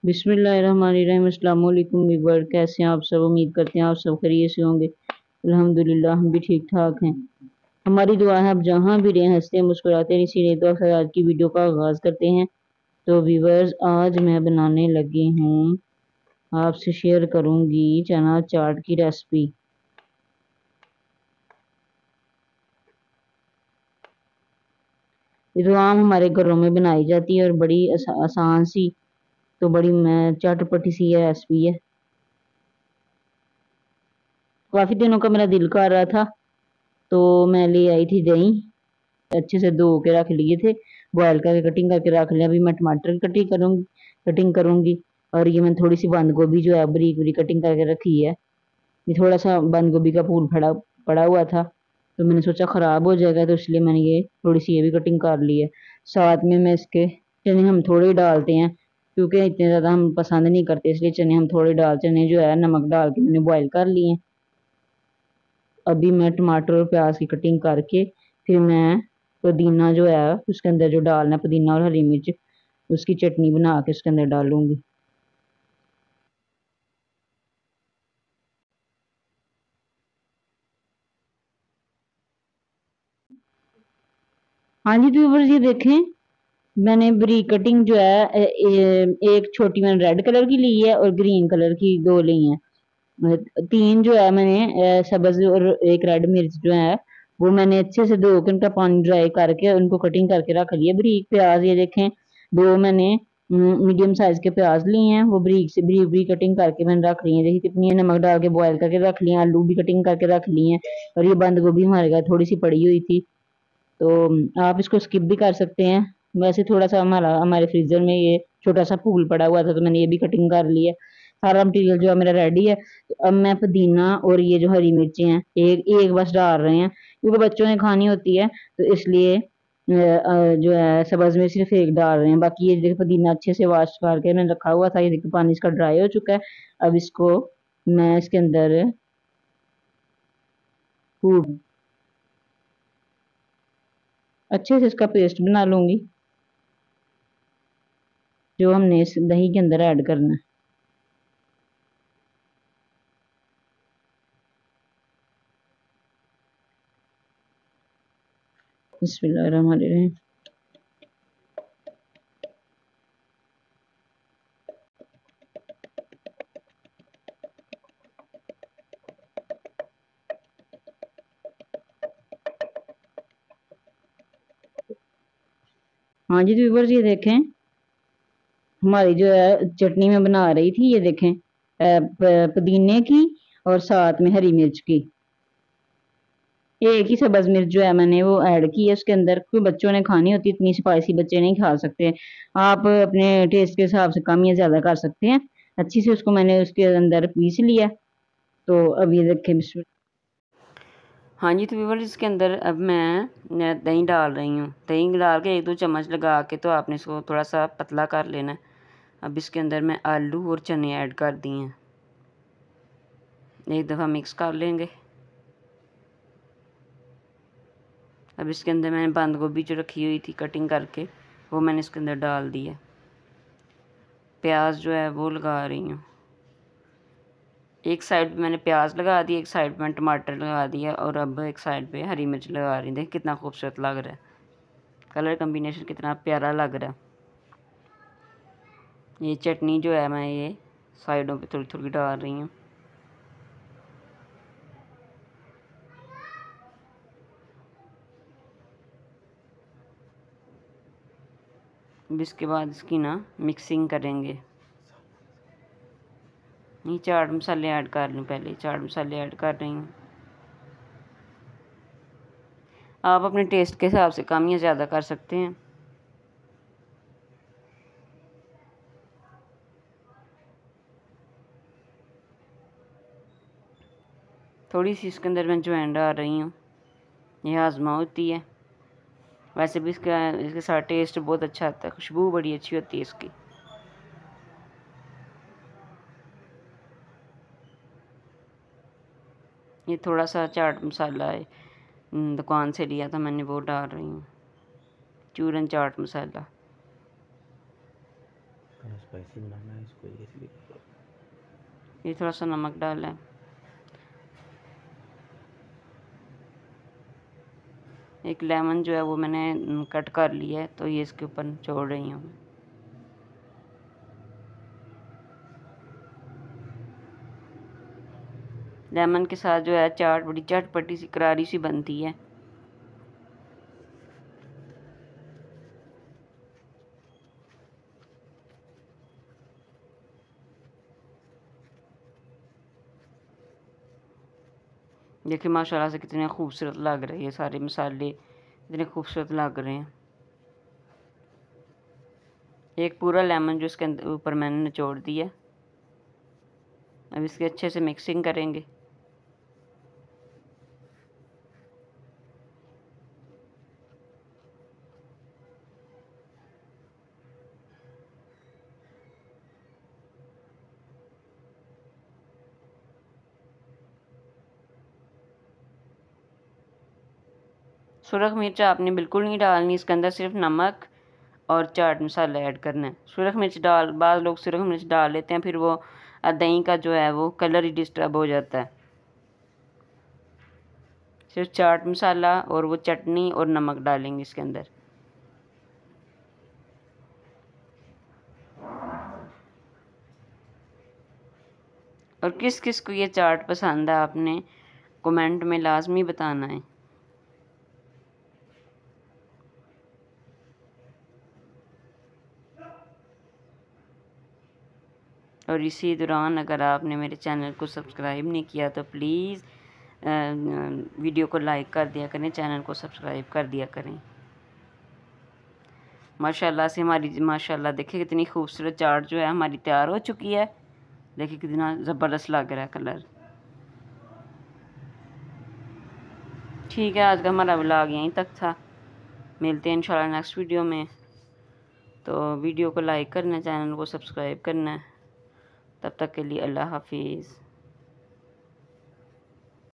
बिस्मिल्लाहिर्रहमानिर्रहीम। अस्सलाम वालेकुम बिग वर्ल्ड, कैसे हैं आप सब? उम्मीद करते हैं आप सब खैरियत से होंगे। अल्हम्दुलिल्लाह हम भी ठीक ठाक हैं। हमारी दुआ है आप जहाँ भी रहें हंसते मुस्कुराते रहिए। इसी तो फिर आज की वीडियो का आगाज़ करते हैं। तो व्यूवर्स, आज मैं बनाने लगी हूँ, आपसे शेयर करूँगी चना चाट की रेसिपी। ये तो आम हमारे घरों में बनाई जाती है और बड़ी आसान सी, तो बड़ी चटपटी सी ये रेसिपी है। काफ़ी दिनों का मेरा दिल कर रहा था, तो मैं ले आई थी दही। अच्छे से धो के रख लिए थे, बॉयल करके कटिंग करके रख लिया। अभी मैं टमाटर की कटिंग करूँगी। और ये मैं थोड़ी सी बंद गोभी जो है बारीक बारीक कटिंग करके रखी है। ये थोड़ा सा बंद गोभी का फूल पड़ा पड़ा हुआ था, तो मैंने सोचा ख़राब हो जाएगा, तो इसलिए मैंने ये थोड़ी सी ये भी कटिंग कर ली है। साथ में मैं इसके चने हम थोड़े ही डालते हैं, क्योंकि इतने ज़्यादा हम पसंद नहीं करते, इसलिए चने हम थोड़े चने जो है नमक डाल के मैंने बॉयल कर लिए। अभी मैं टमाटर और प्याज की कटिंग करके फिर मैं पुदीना जो है उसके अंदर जो डालना है, पुदीना और हरी मिर्च, उसकी चटनी बना के उसके अंदर डालूंगी। हाँ जी व्यूअर्स, ये देखें, मैंने बरीक कटिंग जो है एक छोटी मैंने रेड कलर की ली है और ग्रीन कलर की दो ली हैं। तीन जो है मैंने सब्ज और एक रेड मिर्च जो है वो मैंने अच्छे से धो के उनका पानी ड्राई करके उनको कटिंग करके रख लिया। बारीक प्याज ये देखें, दो मैंने मीडियम साइज के प्याज लिए हैं, वो बारीक से बारीक बारीक कटिंग करके मैंने रख ली है। देखिए कितनी है, नमक डाल के बॉयल करके रख लिए। आलू भी कटिंग करके रख लिए हैं। और ये बंद गोभी हमारे घर थोड़ी सी पड़ी हुई थी, तो आप इसको स्किप भी कर सकते हैं। वैसे थोड़ा सा हमारे फ्रीजर में ये छोटा सा फूल पड़ा हुआ था, तो मैंने ये भी कटिंग कर लिया। सारा मटीरियल जो है मेरा रेडी है। तो अब मैं पुदीना और ये जो हरी मिर्चें हैं एक एक बस डाल रहे हैं, क्योंकि बच्चों ने खानी होती है, तो इसलिए जो है सब्ज में सिर्फ एक डाल रहे हैं। बाकी ये देखिए पुदीना अच्छे से वॉश करके मैंने रखा हुआ था, ये देखिए पानी इसका ड्राई हो चुका है। अब इसको मैं इसके अंदर खूब अच्छे से इसका पेस्ट बना लूंगी, जो हमने इस दही के अंदर ऐड करना है। बिस्मिल्लाहिर्रहमानिर्रहीम। हाँ जी व्यूवर्स, ये देखें, हमारी जो है चटनी में बना रही थी, ये देखें, पुदीने की और साथ में हरी मिर्च की एक ही सब्ज मिर्च जो है मैंने वो ऐड की है उसके अंदर, क्योंकि बच्चों ने खानी होती है, इतनी स्पाइसी बच्चे नहीं खा सकते। आप अपने टेस्ट के हिसाब से कम या ज़्यादा कर सकते हैं। अच्छी से उसको मैंने उसके अंदर पीस लिया। तो अब ये देखें, हाँ जी, तो व्यूअर्स इसके अंदर अब मैं दही डाल रही हूँ। दही डाल के एक दो चम्मच लगा के तो आपने इसको थोड़ा सा पतला कर लेना है। अब इसके अंदर मैं आलू और चने ऐड कर दिए हैं, एक दफ़ा मिक्स कर लेंगे। अब इसके अंदर मैंने बंद गोभी जो रखी हुई थी कटिंग करके वो मैंने इसके अंदर डाल दी है। प्याज जो है वो लगा रही हूँ, एक साइड पे मैंने प्याज लगा दी, एक साइड पे टमाटर लगा दिया और अब एक साइड पे हरी मिर्च लगा रही हूँ। देख कितना खूबसूरत लग रहा है, कलर कम्बिनेशन कितना प्यारा लग रहा है। ये चटनी जो है मैं ये साइडों पे थोड़ी थोड़ी डाल रही हूँ। अब इसके बाद इसकी ना मिक्सिंग करेंगे। नहीं, चाट मसाले ऐड कर लूँ, पहले चाट मसाले ऐड कर रही हूँ। आप अपने टेस्ट के हिसाब से कम या ज़्यादा कर सकते हैं। थोड़ी सी इसके अंदर मैं अजवाइन डाल रही हूँ, ये हाजमा होती है। वैसे भी इसके साथ टेस्ट बहुत अच्छा आता है, खुशबू बड़ी अच्छी होती है इसकी। ये थोड़ा सा चाट मसाला है, दुकान से लिया था मैंने, वो डाल रही हूँ, चूरन चाट मसाला। स्पाइसी बनाना है इसको, ये थोड़ा सा नमक डाला है। एक लेमन जो है वो मैंने कट कर लिया है, तो ये इसके ऊपर निचोड़ रही हूँ। लेमन के साथ जो है चाट बड़ी चटपटी सी करारी सी बनती है। देखिए माशाल्लाह से कितने खूबसूरत लग रहे हैं, सारे मसाले इतने खूबसूरत लग रहे हैं। एक पूरा लेमन जो इसके ऊपर मैंने निचोड़ दिया। अब इसकी अच्छे से मिक्सिंग करेंगे। सुरख मिर्च आपने बिल्कुल नहीं डालनी, इसके अंदर सिर्फ नमक और चाट मसाला ऐड करना है। सुरख मिर्च बाद लोग सुरख मिर्च डाल लेते हैं, फिर वो दही का जो है वो कलर ही डिस्टर्ब हो जाता है। सिर्फ चाट मसाला और वो चटनी और नमक डालेंगे इसके अंदर। और किस किस को ये चाट पसंद है आपने कमेंट में लाजमी बताना है। और इसी दौरान अगर आपने मेरे चैनल को सब्सक्राइब नहीं किया तो प्लीज़ वीडियो को लाइक कर दिया करें, चैनल को सब्सक्राइब कर दिया करें। माशाल्लाह से हमारी माशाल्लाह देखिए कितनी खूबसूरत चाट जो है हमारी तैयार हो चुकी है। देखिए कितना ज़बरदस्त लग रहा है कलर। ठीक है, आज का हमारा व्लॉग यहीं तक था। मिलते हैं इंशाल्लाह नेक्स्ट वीडियो में। तो वीडियो को लाइक करना है, चैनल को सब्सक्राइब करना है। तब तक के लिए अल्लाह हाफिज़।